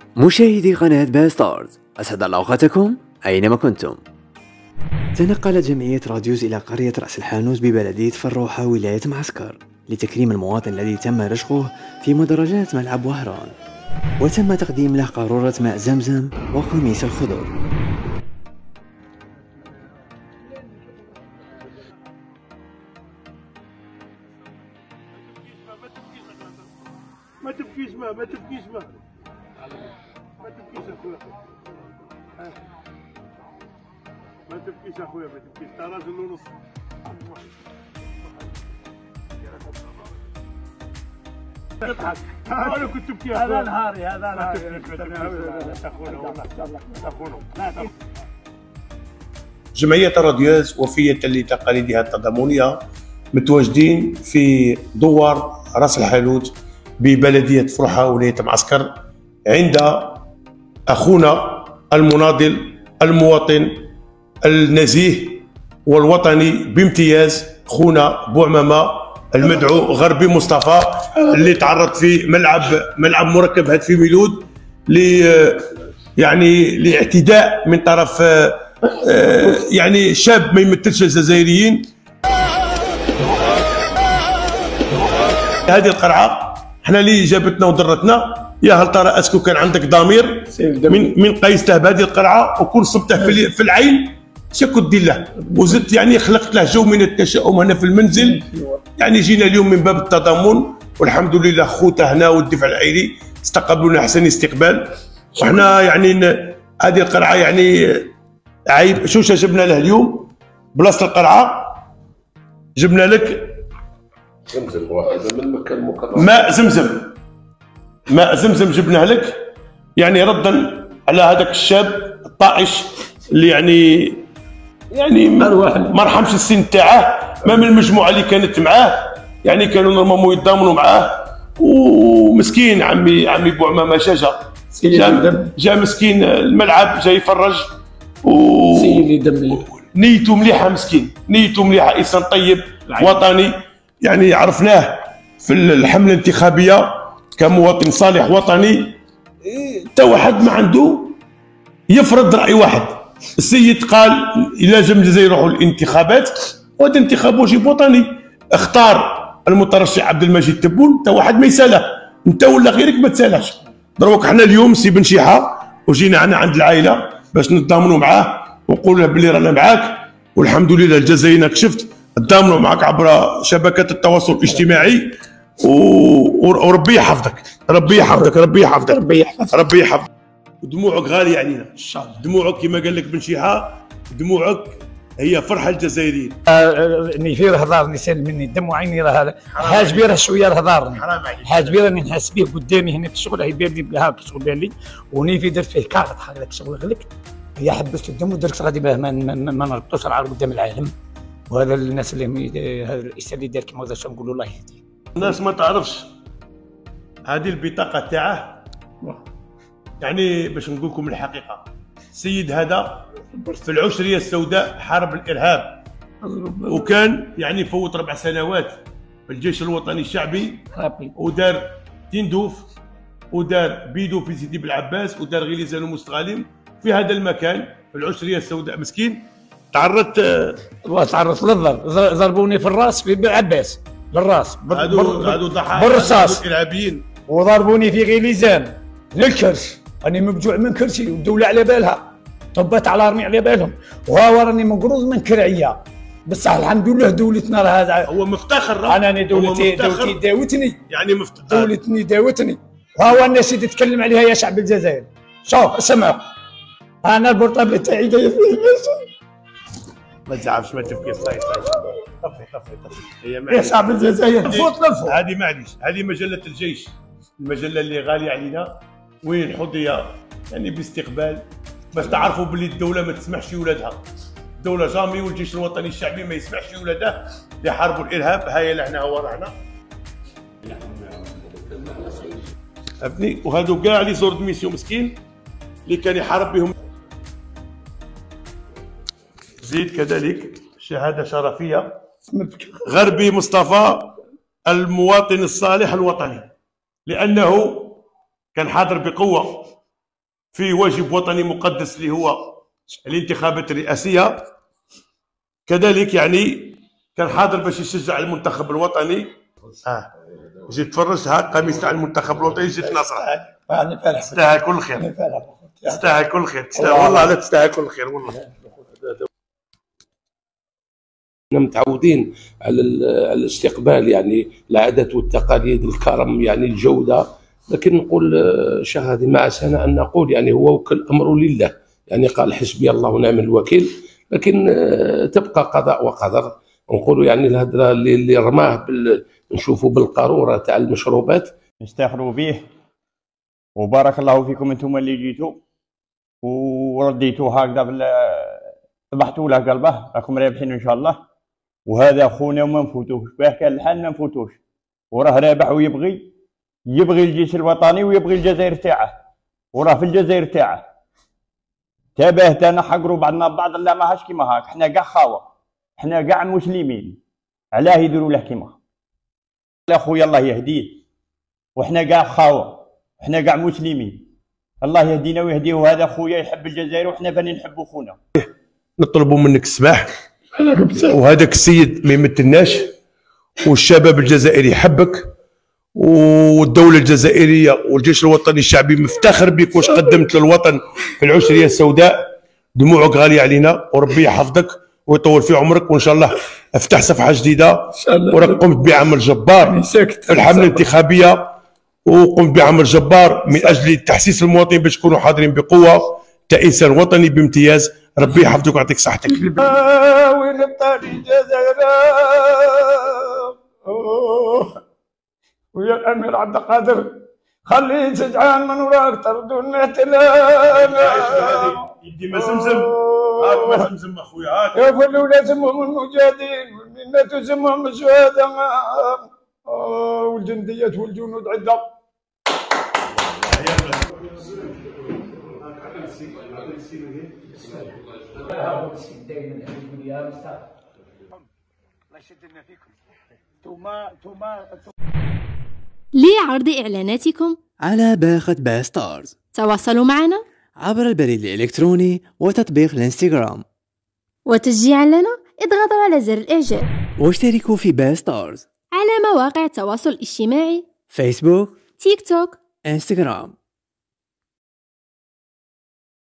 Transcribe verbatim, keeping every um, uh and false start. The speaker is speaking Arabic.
مشاهدي قناة باستارز، أسعد الله أوقاتكم أينما كنتم. تنقلت جمعية راديوز إلى قرية رأس الحانوت ببلدية فروحة ولاية معسكر لتكريم المواطن الذي تم رشقه في مدرجات ملعب وهران، وتم تقديم له قارورة ماء زمزم وقميص الخضر. ما تبكيش ما ما تبكيش ما ما تبكيش اخويا ما تبكيش اخويا ما تبكيش انت راجل ونص تضحك انا كنت تبكي هذا نهاري هذا نهاري اخونا. جمعية راديوز وفية لتقاليدها التضامنية متواجدين في دوار راس الحانوت ببلدية فروحة ولاية معسكر عند أخونا المناضل المواطن النزيه والوطني بامتياز خونا بوعمامة المدعو غربي مصطفى اللي تعرض في ملعب ملعب مركب هاتفي ميلود ل يعني لاعتداء من طرف يعني شاب ما يمثلش الجزائريين. هذه القرعة احنا اللي جابتنا وضرتنا، يا هل ترى اسكو كان عندك ضمير من من قيسته بهذه القرعه وكل صبته في, في العين شكو دير له، وزدت يعني خلقت له جو من التشاؤم هنا في المنزل. يعني جينا اليوم من باب التضامن والحمد لله خوته هنا والدفع العائلي استقبلونا احسن استقبال. وحنا يعني هذه القرعه يعني عيب شوشه جبنا له اليوم بلاصه القرعه جبنا لك زمزم واحد من مكان مكرم ماء زمزم ماء زمزم جبناه لك يعني ردا على هذاك الشاب الطائش اللي يعني يعني ما رحمش السن تاعه، ما من المجموعه اللي كانت معاه يعني كانوا نورمالمون يتضامنوا معاه، ومسكين عمي عمي بوعمامه شاشه جا, جا مسكين الملعب جاي يفرج و سيدي دم نيته مليحه مسكين، نيته مليحه، انسان طيب وطني يعني عرفناه في الحمله الانتخابيه كمواطن صالح وطني. تا واحد ما عنده يفرض راي واحد. السيد قال الى جم الجزائر يروحوا الانتخابات وهذا انتخاب واجب وطني، اختار المترشح عبد المجيد تبون. تا واحد ما يساله، انت ولا غيرك ما تسالهش. دروك حنا اليوم سي بن شيحه وجينا هنا عند العائله باش نتضامنوا معاه ونقول له بلي رانا معاك، والحمد لله الجزائريين كشفت تضامنوا معك عبر شبكات التواصل الاجتماعي، وربي يحفظك ربي يحفظك ربي يحفظك ربي يحفظك ربي يحفظك. ودموعك غاليه علينا ان شاء الله، دموعك كما قال لك بن شيحه دموعك هي فرحه الجزائريين. نيفير هضار نسال مني دم عيني راه حاج بيه شويه الهضار حرام عليك، حاج بيه راني نحس به قدامي هنا في الشغل هي بير لي بها الشغل بان لي، ونيفي درت فيه كارت هذاك الشغل غلك هي حبست الدم ودرت غادي باه ما, ما, ما نربطوش العار قدام العالم. وهذا الناس اللي هذا الاسم اللي دار كيما هذا نقولوا الله يهديه. الناس ما تعرفش هذه البطاقه تاعه، يعني باش نقول لكم الحقيقه السيد هذا في العشريه السوداء حارب الارهاب، وكان يعني فوت ربع سنوات في الجيش الوطني الشعبي، ودار تندوف ودار بيدو في سيدي بالعباس ودار غليزان ومستغالم في هذا المكان في العشريه السوداء. مسكين تعرضت تعرضت للضرب، ضربوني في الراس في عباس للراس هادو هادو ضحايا بالرصاص الارهابيين، وضربوني في غليزان للكرش. راني مفجوع من كرسي والدوله على بالها، طبات على رمي على بالهم، وها راني مقروض من كرعيه. بصح الحمد لله دولتنا راه هذا هو مفتخر. انا انا دولتي دولتي داوتني يعني مفتخر دولتني داوتني، وها الناس اللي تتكلم عليها يا شعب الجزائر. شوف اسمعوا انا البورطابل تاعي داير فيه ما تزعفش ما تبكي. صاي صاي طفي طفي طفي يا شعب الجزائر فوت للفوق. هذه معليش هذه مجله الجيش، المجله اللي غاليه علينا، وين حظيه يعني باستقبال باش تعرفوا باللي الدوله ما تسمحش ولادها، الدوله جامي والجيش الوطني الشعبي ما يسمحش ولادها يحاربوا الارهاب. هاي لهنا هو رانا فهمتني. وهذو كاع اللي زور ميسيون مسكين اللي كان يحارب بهم. زيد كذلك شهاده شرفيه غربي مصطفى المواطن الصالح الوطني، لانه كان حاضر بقوه في واجب وطني مقدس اللي هو الانتخابات الرئاسيه. كذلك يعني كان حاضر باش يشجع المنتخب الوطني. اه جيت تفرج ها قميص تاع المنتخب الوطني جيت ناصره. تستاهل كل خير، تستاهل كل خير، تستاهل والله، لا تستاهل كل خير والله. احنا متعودين على الاستقبال، يعني العادات والتقاليد، الكرم، يعني الجوده. لكن نقول شهادة مع سنة أن نقول يعني هو وكل الأمر لله، يعني قال حسبي الله ونعم الوكيل. لكن تبقى قضاء وقدر. نقولوا يعني الهدرة اللي, اللي رماه بال... نشوفوا بالقارورة تاع المشروبات نستغربوا به. وبارك الله فيكم انتم اللي جيتوا ورديتوا هكذا بال... ذبحتوا له قلبه، راكم رابحين ان شاء الله. وهذا خونا وما نفوتوش باه، كان الحال ما نفوتوش، وراه رابح ويبغي يبغي الجيش الوطني ويبغي الجزائر تاعه، وراه في الجزائر تاعه. تاباه تانا حقروا بعضنا بعض، لا ماهاش كيما هاك. حنا كاع خاوه، حنا كاع مسلمين، علاه يديروا له كيما هاك؟ يا خويا الله يهديه، وحنا كاع خاوه، حنا كاع مسلمين، الله يهدينا ويهديه. وهذا خويا يحب الجزائر وحنا فاني نحبوا خونا. نطلبوا منك السماح، وهذاك السيد ما يمثلناش، والشباب الجزائري يحبك، والدولة الجزائرية والجيش الوطني الشعبي مفتخر بك واش قدمت للوطن في العشرية السوداء. دموعك غالية علينا، وربي يحفظك ويطول في عمرك، وان شاء الله افتح صفحة جديدة. وراك قمت بعمل جبار في الحملة الانتخابية، وقمت بعمل جبار من اجل تحسيس المواطنين باش يكونوا حاضرين بقوة. انت انسان وطني بامتياز، ربي يحفظك ويعطيك صحتك. وين بطاري الجزائر ويا الامير عبد القادر، خلي سجعان من وراك طردون الاحتلال. يدي ما زمزم، هاك ما زمزم اخويا، هاك يا فلولا سمهم المجاهدين والمنة سمهم الشهداء، والجنديات والجنود عدة. دائما يقول يا مصطفى الله يشد لنا فيكم. توما توما لعرض إعلاناتكم على باقة باستارز تواصلوا معنا عبر البريد الإلكتروني وتطبيق الانستغرام. وتشجيعا لنا اضغطوا على زر الإعجاب واشتركوا في باستارز على مواقع التواصل الاجتماعي فيسبوك، تيك توك، انستغرام.